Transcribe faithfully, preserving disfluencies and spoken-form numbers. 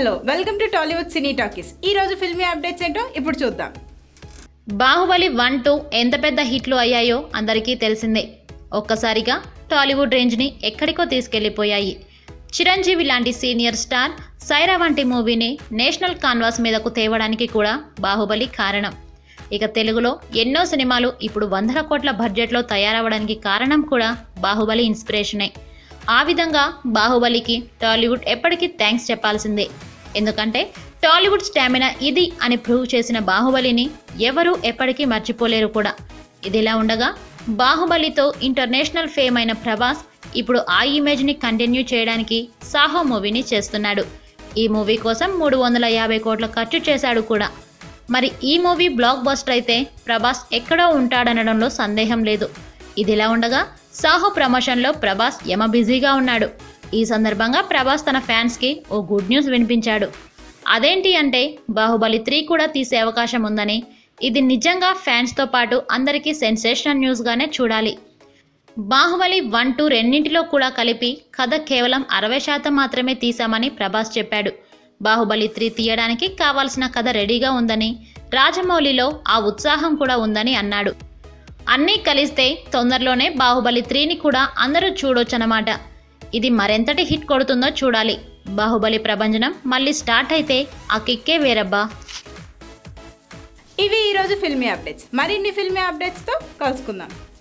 Hello welcome to Tollywood cine talkies. ఈ రోజు filmy updates ఏంటో ఇప్పుడు చూద్దాం. బాహుబలి వన్ టూ ఎంత పెద్ద హిట్లు అయ్యాయో అందరికీ తెలిసిందే. ఒక్కసారిగా టాలీవుడ్ రేంజ్ని ఎక్కడికో తీసుకెళ్లిపోయాయి. చిరంజీవి లాంటి సీనియర్ స్టార్ సైరా వంటి మూవీని నేషనల్ కాన్వాస్ మీదకు తేవడానికి కూడా బాహుబలి కారణం. ఇక తెలుగులో ఎన్నో సినిమాలు ఇప్పుడు వందల కోట్ల బడ్జెట్లో తయారవడానికి కారణం కూడా బాహుబలి ఇన్స్పిరేషనే. ఆ విధంగా బాహుబలికి టాలీవుడ్ ఎప్పటికీ థ్యాంక్స్ చెప్పాల్సిందే. ఎందుకంటే టాలీవుడ్ స్టామినా ఇది అని ప్రూవ్ చేసిన బాహుబలిని ఎవరూ ఎప్పటికీ మర్చిపోలేరు కూడా. ఇదిలా ఉండగా బాహుబలితో ఇంటర్నేషనల్ ఫేమ్ అయిన ప్రభాస్ ఇప్పుడు ఆ ఇమేజ్ని కంటిన్యూ చేయడానికి సాహో మూవీని చేస్తున్నాడు. ఈ మూవీ కోసం మూడు వందల యాభై కోట్ల ఖర్చు చేశాడు కూడా. మరి ఈ మూవీ బ్లాక్ బస్టర్ అయితే ప్రభాస్ ఎక్కడో ఉంటాడనడంలో సందేహం లేదు. ఇదిలా ఉండగా సాహో ప్రమోషన్లో ప్రభాస్ యమ బిజీగా ఉన్నాడు. ఈ సందర్భంగా ప్రభాస్ తన ఫ్యాన్స్కి ఓ గుడ్ న్యూస్ వినిపించాడు. అదేంటి అంటే బాహుబలి త్రీ కూడా తీసే అవకాశం ఉందని. ఇది నిజంగా ఫ్యాన్స్తో పాటు అందరికీ సెన్సేషనల్ న్యూస్గానే చూడాలి. బాహుబలి వన్ టూ రెండింటిలో కూడా కలిపి కథ కేవలం అరవై శాతం మాత్రమే తీశామని ప్రభాస్ చెప్పాడు. బాహుబలి త్రీ తీయడానికి కావాల్సిన కథ రెడీగా ఉందని, రాజమౌళిలో ఆ ఉత్సాహం కూడా ఉందని అన్నాడు. అన్నీ కలిస్తే తొందరలోనే బాహుబలి త్రీని కూడా అందరూ చూడొచ్చన్నమాట. ఇది మరెంతటి హిట్ కొడుతుందో చూడాలి. బాహుబలి ప్రభంజనం మళ్ళీ స్టార్ట్ అయితే ఆ కిక్కే వేరబ్బా. ఇవి ఈరోజు ఫిల్మీ అప్డేట్స్. మరిన్ని ఫిల్మీ అప్డేట్స్తో కలుసుకుందాం.